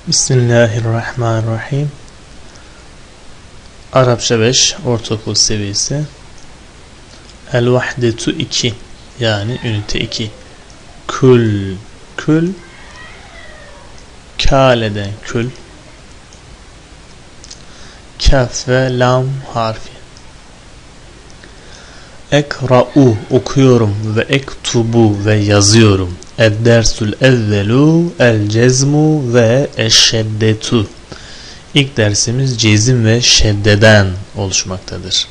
Bismillahirrahmanirrahim. Arapça 5 ortaokul seviyesi. El-vahdetu 2 yani ünite 2. Kül kâleden kül, kaf ve lam harfi. Ekra'u okuyorum ve ektubu ve yazıyorum. Ed-dersul evvelu el-cezmu ve eşşeddetu. İlk dersimiz cezim ve şeddeden oluşmaktadır.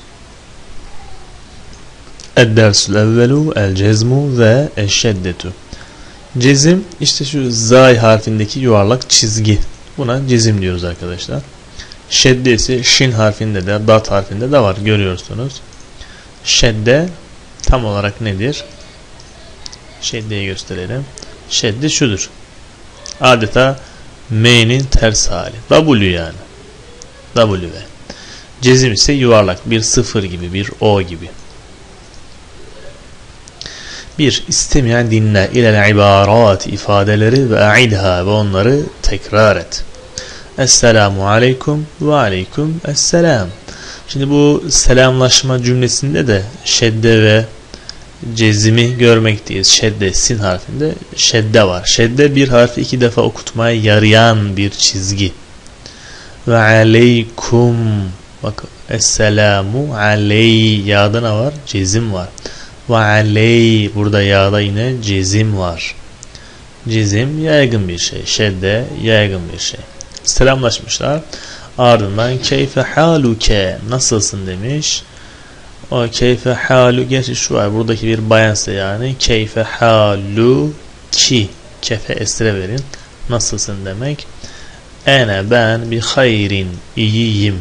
Ed-dersul evvelu el-cezmu ve eşşeddetu. Cezim işte şu zay harfindeki yuvarlak çizgi. Buna cezim diyoruz arkadaşlar. Şedde ise şin harfinde de dat harfinde de var, görüyorsunuz. Şedde tam olarak nedir? Şeddeyi gösterelim. Şedde şudur. Adeta M'nin ters hali. W yani. W. Cezim ise yuvarlak. Bir sıfır gibi, bir O gibi. Bir, istemeyen dinle ilel ibarat ifadeleri ve a'idha ve onları tekrar et. Esselamu aleyküm ve aleyküm esselam. Şimdi bu selamlaşma cümlesinde de şedde ve cezimi görmekteyiz. Şedde sin harfinde şedde var. Şedde bir harfi iki defa okutmaya yarayan bir çizgi. Ve aleykum, bak esselamu aley, yağda ne var? Cezim var. Ve aley, burada yağda yine cezim var. Cezim yaygın bir şey. Şedde yaygın bir şey. Selamlaşmışlar. Ardından keyfe haluke, nasılsın demiş. O keyfe halu, gerçi şu var buradaki bir bayansa yani keyfe halu ki, kefe esre verin, nasılsın demek. Ene ben bi hayrin, iyiyim.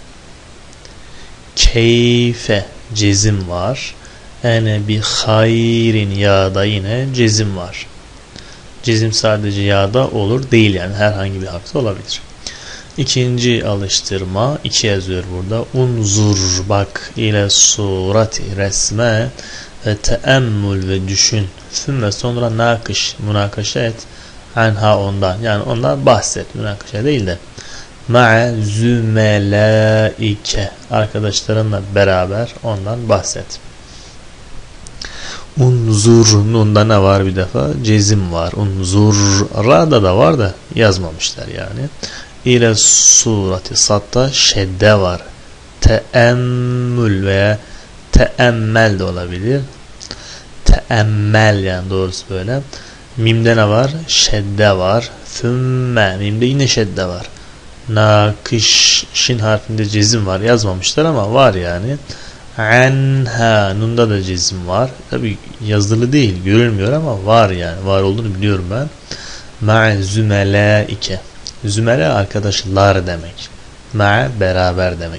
Keyfe cezim var. Ene bi hayrin, yağda yine cezim var. Cezim sadece yağda olur değil yani, herhangi bir harfte olabilir. İkinci alıştırma, 2 yazıyor burada. Unzur, bak, ile surati, resme ve teemmül ve düşün. Sümme sonra nakış, münakaşa et. Anha, ondan, yani ondan bahset, münakaşa değil de. Ma'a zümelaike, arkadaşlarınla beraber ondan bahset. Unzur, nunda ne var bir defa? Cezim var. Unzur, ra'da da var da yazmamışlar yani. İle surati, satta şedde var. Teemmül veya teemmel de olabilir. Teemmel yani, doğrusu böyle. Mimde ne var? Şedde var. Thümme, mimde yine şedde var. Nakış, şin harfinde cezim var. Yazmamışlar ama var yani. Anha, nunda da cezim var. Tabi yazılı değil, görülmüyor ama var yani. Var olduğunu biliyorum ben. Ma'a zümelaike. Zümele arkadaşlar demek. Ma beraber demek.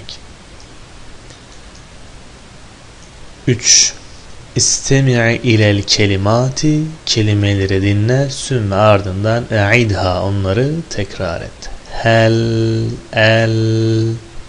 3. İstemi' ilel kelimati, kelimeleri dinle, sümme ardından e'idha, onları tekrar et. Hel, el,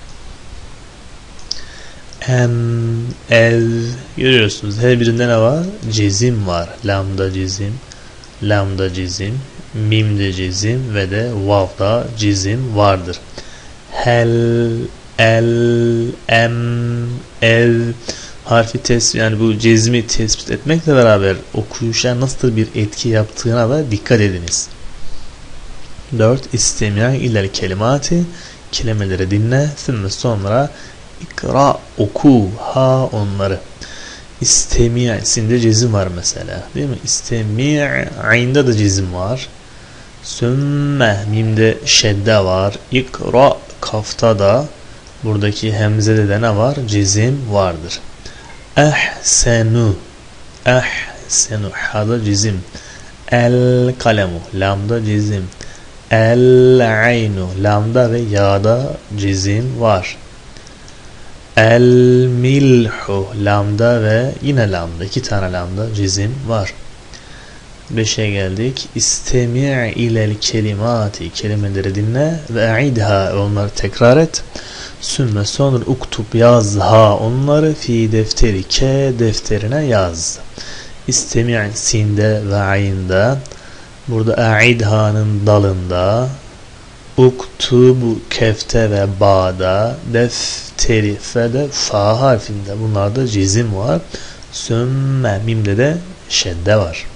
em, ev, görüyorsunuz her birinde ne var? Cezim var. Lamda cezim, lamda cezim, mimde cezim ve de vavda cezim vardır. Hel, el, em, ev harfi tespit, yani bu cezmi tespit etmekle beraber okuyuşa nasıl bir etki yaptığına da dikkat ediniz. 4. İstemi' ilel kelimati, kelimeleri dinle, sonra ikra, oku, ha, onları. İstemi' sinde cezim var mesela, değil mi? İstemi' aynda da cezim var. Sümme, mimde şedde var. İkra, kafta da, buradaki hemzede de ne var? Cezim vardır. Ehsenu, ehsenu, hada cezim. El kalemu, lamda cezim. El aynu, lamda ve yağda cezim var. El milhu, lamda ve yine lamda, 2 tane lamda cezim var. 5'e geldik. İstemi' ilel kelimati, kelimeleri dinle ve e'idha, onları tekrar et. Sümme sonra uktub, yaz, ha, onları fi defterike, defterine yaz. İstemi' sinde ve ayında, burada e'idha'nın dalında, Uktubu kefte ve ba'da, defteri fe'de fa harfinde. Bunlarda cezim var. Sümme mimde de şedde var.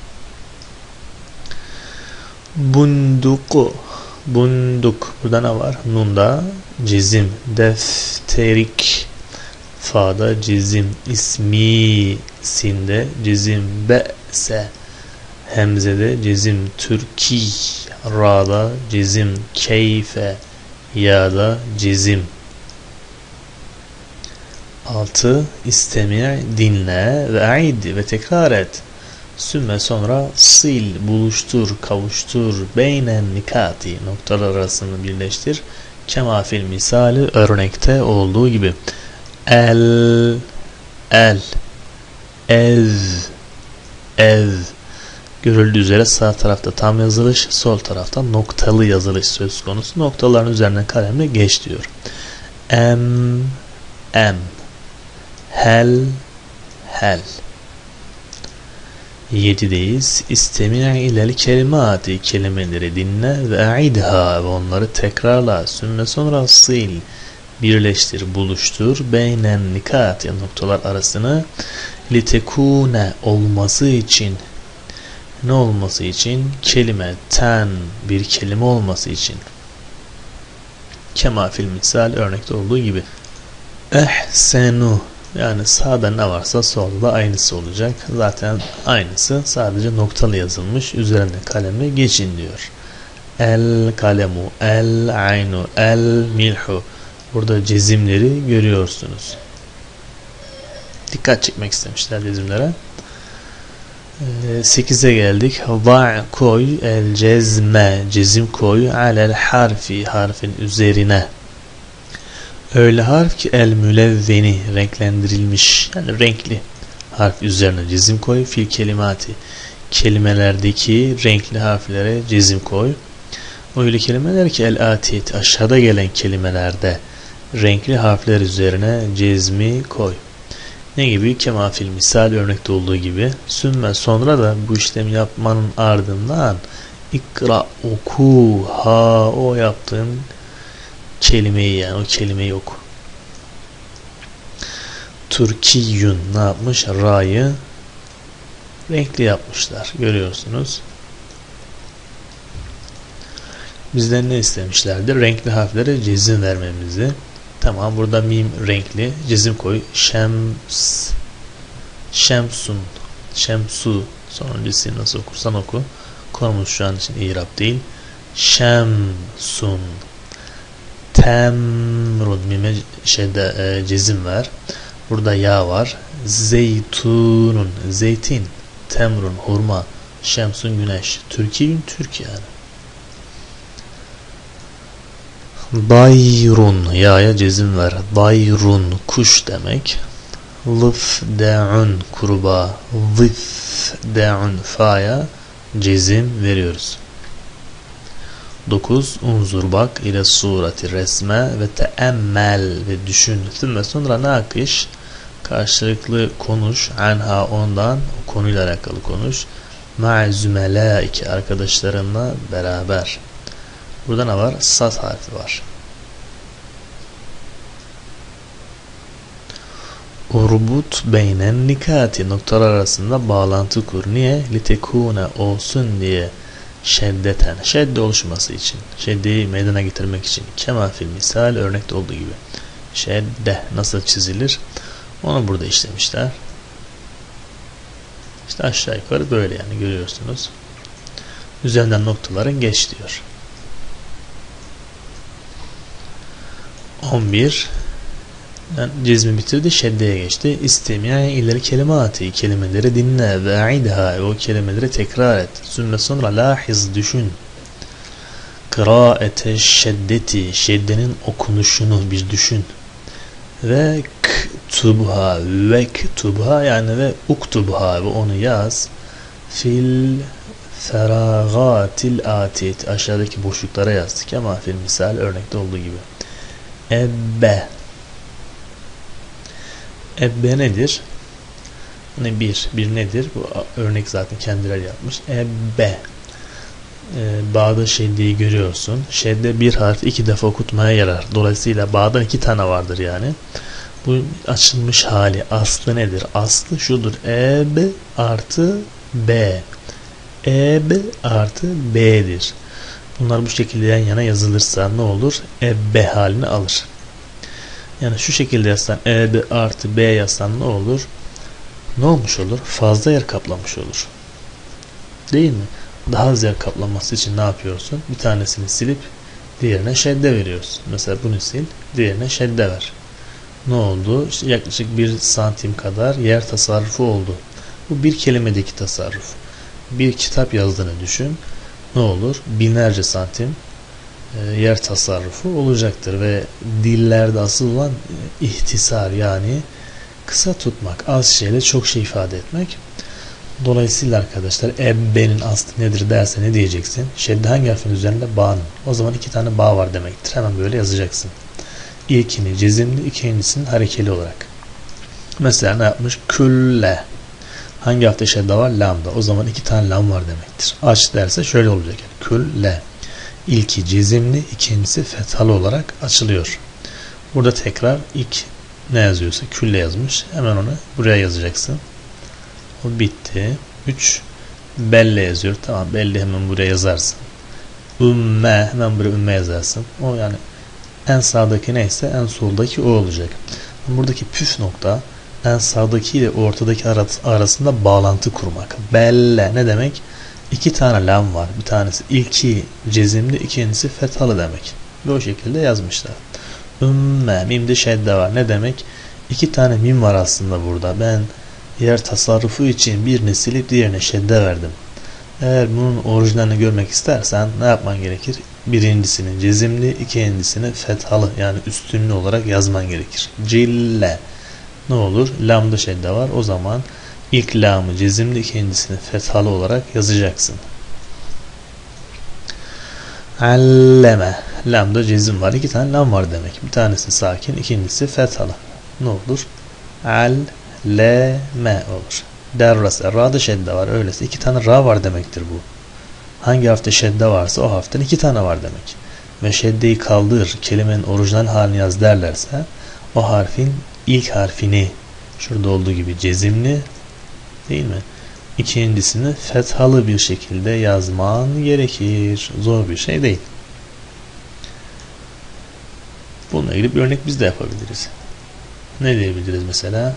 Bunduku, bunduk. Burada ne var? Nunda cezim. Defterik, fa'da cezim. İsmi, sinde cezim. Be'se, hemzede cezim. Türki, ra'da cezim. Keyfe, ya'da cezim. 6. İstemi' dinle ve a'id ve tekrar et. Sümme sonra sil, buluştur, kavuştur, beynen nikati, noktalar arasını birleştir. Kema fil misali, örnekte olduğu gibi. El, ev. Görüldüğü üzere sağ tarafta tam yazılış, sol tarafta noktalı yazılış söz konusu. Noktaların üzerine kalemle geç diyor. Em, hel. 7'deyiz. İstemi' ilel kelimati, kelimeleri dinle ve a'idha, ve onları tekrarla. Sümme sonra sil, birleştir, buluştur. Beynen nikat, noktalar arasını. Litekune, olması için. Ne olması için? Kelime ten, bir kelime olması için. Kema fil misal, örnekte olduğu gibi. Ehsenu, yani sağda ne varsa solda aynısı olacak. Zaten aynısı, sadece noktalı yazılmış. Üzerine kalemle geçin diyor. El kalemu, el aynu, el milhu. Burada cezimleri görüyorsunuz. Dikkat çekmek istemişler cezimlere. 8'e geldik. Va' koy, el cezme, cezim koy, alel harfi, harfin üzerine. Öyle harf ki el mülevveni, renklendirilmiş, yani renkli harf üzerine cezim koy. Fil kelimati, kelimelerdeki renkli harflere cezim koy. Öyle kelimeler ki el atiyet, aşağıda gelen kelimelerde renkli harfler üzerine cezmi koy. Ne gibi? Kema fil misal, örnekte olduğu gibi. Sümme, sonra da bu işlemi yapmanın ardından ikra, oku, ha, o yaptığın kelimeyi, yani o kelimeyi oku. Türkiyün ne yapmış? Ra'yı renkli yapmışlar. Görüyorsunuz. Bizden ne istemişlerdi? Renkli harflere cezim vermemizi. Tamam, burada mim renkli. Cezim koy. Şemsun. Şemsu. Sonuncusu nasıl okursan oku. Konumuz şu an için İrab değil. Şemsun. Temrun, mime cezim var. Burada ya var. Zeytunun, zeytin. Temrun, hurma. Şemsun, güneş. Türkiye'nin Türk yani. Dayrun, ya'ya cezim var. Dayrun, kuş demek. Lıfde'un, kurbağa. Lıfde'un, fa'ya cezim veriyoruz. 9. Unzur, bak, ile surati, resme, ve teemmel, ve düşün. Sümme, sonra nakış, karşılıklı konuş. Anha, ondan, o konuyla alakalı konuş. Ma'zümelaike, arkadaşlarınla beraber. Burada ne var? Saz harfi var. Urbut beynen nikati, noktalar arasında bağlantı kur. Niye? Litekune, olsun diye. Şeddeten, şedde oluşması için, şeddeyi meydana getirmek için. Kema fil misal, örnekte olduğu gibi. Şedde nasıl çizilir? Onu burada işlemişler. İşte aşağı yukarı böyle, yani görüyorsunuz. Üzerinden noktaların geç diyor. 11. Cezmi bitirdi, şeddeye geçti. İstemi' ileri kelimati, kelimeleri dinle, ve a'idha, o kelimeleri tekrar et. Sümme, sonra lahiz, düşün. Kıraate şeddeti, şeddenin okunuşunu bir düşün. Ve ktubha, ve ktubha, yani ve uktubha, ve onu yaz. Fil feragatil atit, aşağıdaki boşluklara yaz. Kema fil misal, örnekte olduğu gibi. Ebbe. Ebbe nedir? Bir nedir? Bu örnek zaten kendileri yapmış. Ebbe. Ba'da şeddeyi görüyorsun. Şedde bir harfi iki defa okutmaya yarar. Dolayısıyla Ba'dan iki tane vardır yani. Bu açılmış hali. Aslı nedir? Aslı şudur. Eb artı B. Eb artı B'dir. Bunlar bu şekilde yan yana yazılırsa ne olur? Ebbe halini alır. Yani şu şekilde yazsan Eb artı B yazsan ne olur? Ne olmuş olur? Fazla yer kaplamış olur. Değil mi? Daha az yer kaplaması için ne yapıyorsun? Bir tanesini silip diğerine şedde veriyorsun. Mesela bunu sil, diğerine şedde ver. Ne oldu? İşte yaklaşık 1 santim kadar yer tasarrufu oldu. Bu bir kelimedeki tasarruf. Bir kitap yazdığını düşün. Ne olur? Binlerce santim yer tasarrufu olacaktır ve dillerde asıl olan ihtisar, yani kısa tutmak, az şeyle çok şey ifade etmek. Dolayısıyla arkadaşlar ebbe'nin aslı nedir derse ne diyeceksin? Şedde hangi harfin üzerinde? Ba'nın. O zaman iki tane ba var demektir. Hemen böyle yazacaksın. İlkini cezimli, ikincisini harekeli olarak. Mesela ne yapmış? Külle. Hangi harfte şedde var? Lam'da. O zaman iki tane lam var demektir. Aç derse şöyle olacak. Yani külle. İlki cezimli, ikincisi fethalı olarak açılıyor. Burada tekrar ilk ne yazıyorsa külle yazmış. Hemen onu buraya yazacaksın. O bitti. 3 belle yazıyor. Tamam, belli hemen buraya yazarsın. Ümme, hemen buraya ümme yazarsın. O yani en sağdaki neyse en soldaki o olacak. Buradaki püf nokta en sağdaki ile ortadaki arasında bağlantı kurmak. Belle ne demek? İki tane lam var. Bir tanesi ilki cezimli, ikincisi fethalı demek. Ve o şekilde yazmışlar. Ümme, mimde şedde var. Ne demek? İki tane mim var aslında burada. Ben yer tasarrufu için birini silip diğerine şedde verdim. Eğer bunun orijinalini görmek istersen ne yapman gerekir? Birincisini cezimli, ikincisini fethalı yani üstünlü olarak yazman gerekir. Cille ne olur? Lam'da şedde var. O zaman ilk lamı cezimli, ikincisini fethalı olarak yazacaksın. Alleme. Lam'da cezim var. İki tane lam var demek. Bir tanesi sakin, ikincisi fethalı. Ne olur? Alleme olur. Derrase. Ra'da şedde var. Öyleyse iki tane ra var demektir bu. Hangi harfte şedde varsa o harften iki tane var demek. Ve şeddeyi kaldır, kelimenin orijinal halini yaz derlerse o harfin ilk harfini şurada olduğu gibi cezimli, değil mi? İkincisini fethalı bir şekilde yazman gerekir. Zor bir şey değil. Bununla ilgili bir örnek biz de yapabiliriz. Ne diyebiliriz mesela?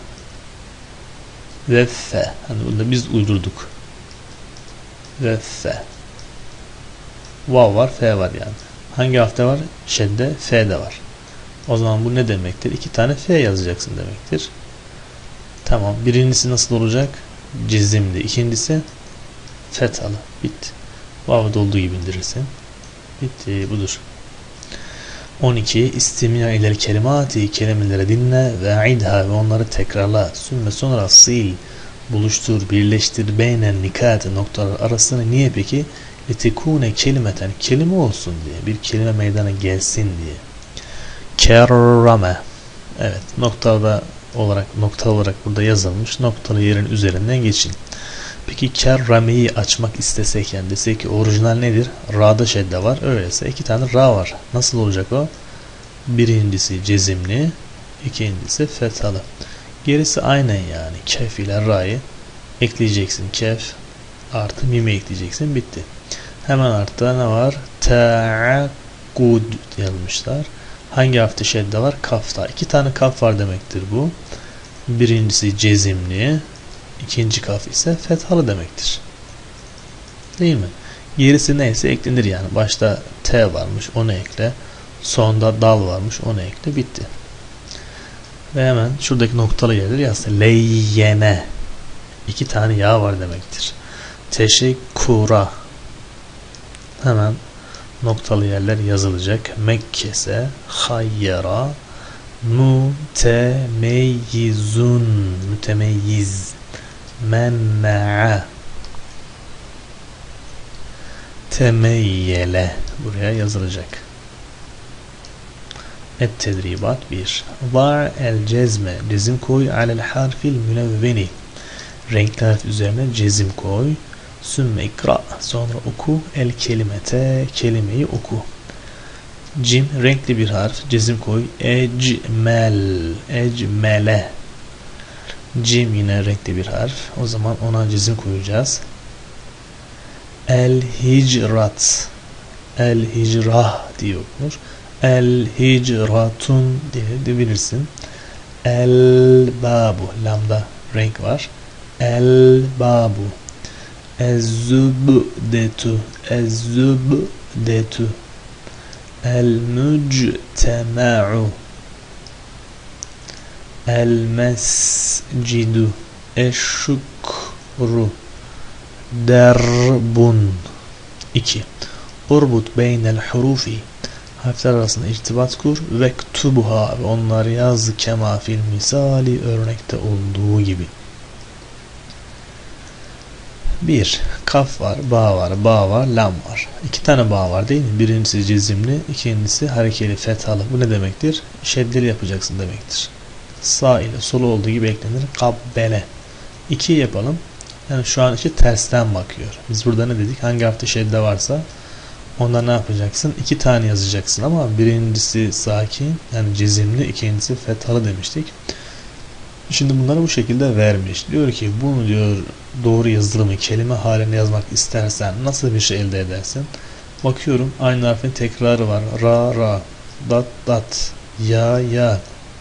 Veffe. Hani bunu da biz uydurduk. Veffe. Vav var, f var yani. Hangi harfte var? Şedde, f de var. O zaman bu ne demektir? İki tane f yazacaksın demektir. Tamam. Birincisi nasıl olacak? Cezimli. İkincisi fethalı. Bitti. Vav'da olduğu gibi indirirsin. Bitti. Budur. 12. İstimya ileri kelimati, kelimeleri dinle ve idha ve onları tekrarla. Sümme sonra sil, buluştur, birleştir beynen nikat noktalar arasını. Niye peki? Litekune kelimeten, kelime olsun diye, bir kelime meydana gelsin diye. Kerrame. Evet, nokta olarak burada yazılmış. Noktalı yerin üzerinden geçin. Peki kerrameyi açmak istesek, yani desek ki orijinal nedir? Ra'da şedde var. Öyleyse iki tane ra var. Nasıl olacak o? Birincisi cezimli, ikincisi fethalı. Gerisi aynen yani. Kef ile ra'yı ekleyeceksin. Kef artı mime ekleyeceksin. Bitti. Hemen altta ne var? Ta'akkud yazmışlar. Hangi harfte şedde var? Kafta. İki tane kaf var demektir bu. Birincisi cezimli, ikinci kaf ise fethalı demektir. Değil mi? Gerisi neyse eklenir yani. Başta T varmış, onu ekle. Sonda dal varmış, onu ekle. Bitti. Ve hemen şuradaki noktalı yerleri yazsın. Leyyene. İki tane ya var demektir. Teşekkura. Hemen noktalı yerler yazılacak. Mekkese, hayyera, mutemeyyizun, mütemeyyiz, menna'a, temeyyele buraya yazılacak. Et-tedribat 1. Var el cezme, cezim koy alel harfil münevveni, renkli harf üzerine cezim koy. Sümme ikra. Sonra oku. El kelimete. Kelimeyi oku. Cim renkli bir harf. Cezim koy. Ecmel. Ecmele. Cim yine renkli bir harf. O zaman ona cezim koyacağız. El hicrat. El hicrah diye okunur. El hicratun diye de bilirsin. El babu. Lamda renk var. El babu. Ez-zübdetu. Ez-zübdetu. El-müctema'u. El-mescidu. Eşşukru. Derbun. 2. Urbut beynel hurufi. Harfler arasında irtibat kur. Vektubuha. Ve onları yaz. Kema fil misali. Örnekte olduğu gibi. 1. Kaf var, ba var, ba var, lam var. 2 tane ba var değil mi? Birincisi cezimli, ikincisi harekeli, fethalı. Bu ne demektir? Şeddeli yapacaksın demektir. Sağ ile sol olduğu gibi eklenir. Kabbele. 2 yapalım. Yani şu an işte tersten bakıyor. Biz burada ne dedik? Hangi harfte şedde varsa onda ne yapacaksın? 2 tane yazacaksın ama birincisi sakin, yani cezimli, ikincisi fethalı demiştik. Şimdi bunları bu şekilde vermiş. Diyor ki bunu diyor doğru yazılımı kelime halinde yazmak istersen nasıl bir şey elde edersin? Bakıyorum aynı harfin tekrarı var. Ra ra, dat dat, ya ya.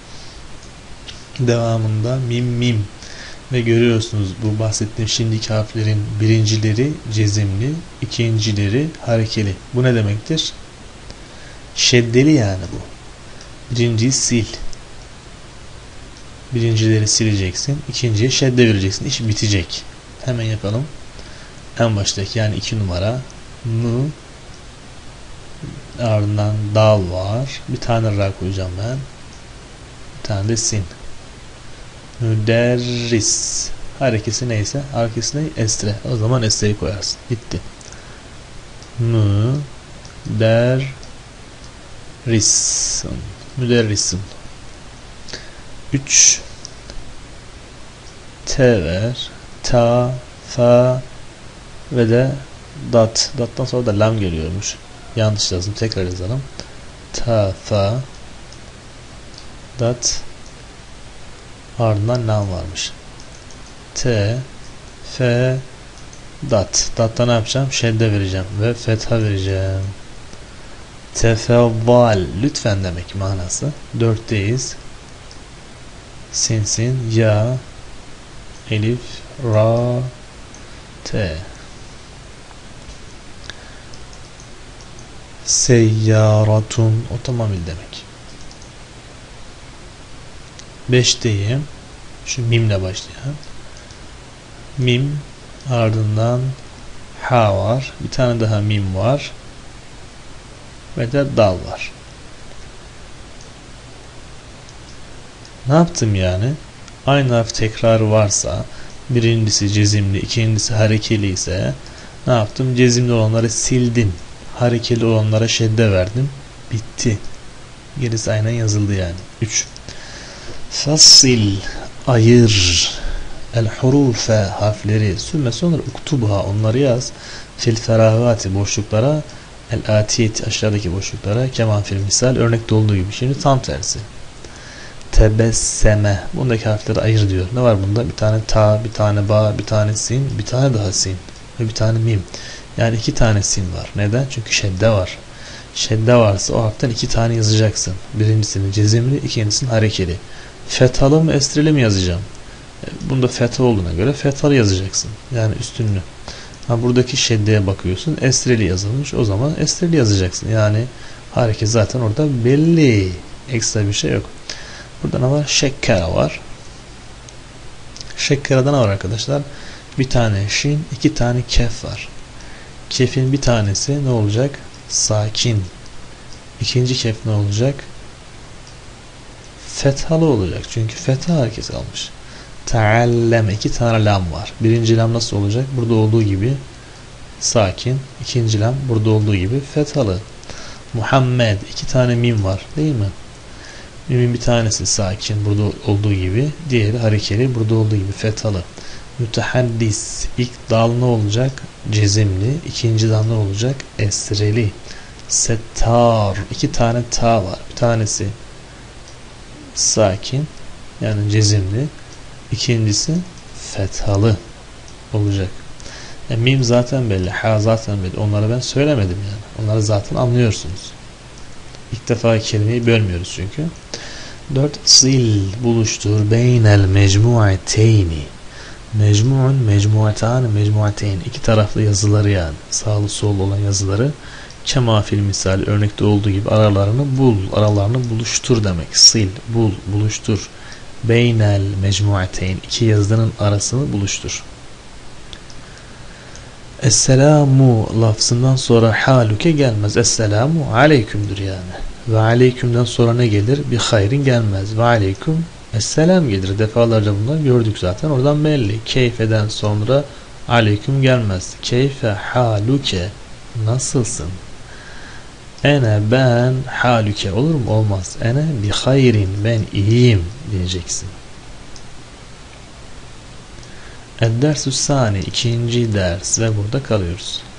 Devamında mim mim. Ve görüyorsunuz bu bahsettiğim şimdiki harflerin birincileri cezimli, ikincileri harekeli. Bu ne demektir? Şeddeli yani bu. Birinciyi sil. Birincileri sileceksin. İkinciye şedde vereceksin. İş bitecek. Hemen yapalım. En baştaki yani 2 numara. Nu. Ardından dal var. Bir tane ra koyacağım ben. Bir tane de sin. Müderris. Harekesi neyse. Harekesi ne? Estre. O zaman estreyi koyarsın. Bitti. Müderrisun. Müderrisun. 3 T ver. Ta, fa ve de dat. Dattan sonra da lam geliyormuş. Yanlış yazdım. Tekrar yazalım. Ta, fa, dat, ardından lam varmış. T, f, dat. Datta ne yapacağım? Şedde vereceğim ve fetha vereceğim. Tefeval. Lütfen demek manası. 4'teyiz. Sin, ya, elif, ra, te. Seyyaratun. Otomobil demek. 5'teyim. Şu mimle başlayan. Mim, ardından ha var. Bir tane daha mim var. Ve de dal var. Ne yaptım yani? Aynı harf tekrarı varsa, birincisi cezimli, ikincisi harekeli ise ne yaptım? Cezimli olanları sildim. Harekeli olanlara şedde verdim. Bitti. Gerisi aynen yazıldı yani. 3. Fasil. Ayır. El hurufe. Harfleri. Sümme sonra uktubha. Onları yaz. Fil feragati. Boşluklara. El atiyeti. Aşağıdaki boşluklara. Keman fil misal. Örnekte olduğu gibi. Şimdi tam tersi. Tebesseme. Bundaki harfleri ayır diyor. Ne var bunda? Bir tane ta, bir tane ba, bir tane sin, bir tane daha sin ve bir tane mim. Yani 2 tane sin var. Neden? Çünkü şedde var. Şedde varsa o harften 2 tane yazacaksın. Birincisini cezimli, ikincisini harekeli. Fethalı mı, estreli mi yazacağım? Bunda fetha olduğuna göre fethalı yazacaksın. Yani üstünlü. Ha, buradaki şeddeye bakıyorsun. Estreli yazılmış. O zaman estreli yazacaksın. Yani hareket zaten orada belli. Ekstra bir şey yok. Burada ne var? Şekkera var. Şekkera'da ne var arkadaşlar? Bir tane şin, 2 tane kef var. Kefin bir tanesi ne olacak? Sakin. İkinci kef ne olacak? Fethalı olacak. Çünkü fetha hareketi almış. Tealleme. 2 tane lam var. Birinci lam nasıl olacak? Burada olduğu gibi sakin. İkinci lam burada olduğu gibi fethalı. Muhammed. 2 tane mim var. Değil mi? Mimin bir tanesi sakin burada olduğu gibi, diğeri harekeli burada olduğu gibi fethalı. Mütehaddis. İlk dal ne olacak? Cezimli. İkinci dal ne olacak? Esreli. Settar. İki tane ta var. Bir tanesi sakin, yani cezimli. İkincisi fethalı olacak. Mim zaten belli. Ha zaten belli. Onları ben söylemedim yani. Onları zaten anlıyorsunuz. İlk defa kelimeyi bölmüyoruz çünkü. 4. Sil. Buluştur. Beynel mecmuateyni. Mecmu'un, mecmuatan, mecmuateyn. İki taraflı yazıları yani. Sağlı sollu olan yazıları. Kema fil misal örnekte olduğu gibi aralarını bul. Aralarını buluştur demek. Sil. Bul. Buluştur. Beynel mecmuateyn. İki yazının arasını buluştur. Esselamu lafzından sonra haluke gelmez. Esselamu aleykümdür yani. Ve aleykümden sonra ne gelir? Bir hayrin gelmez. Ve aleyküm esselam gelir. Defalarca bunları gördük zaten. Oradan belli. Keyfeden sonra aleyküm gelmez. Keyfe haluke. Nasılsın? Ene ben haluke. Olur mu? Olmaz. Ene bi hayrin. Ben iyiyim diyeceksin. Ed-dersü sani. İkinci ders. Ve burada kalıyoruz.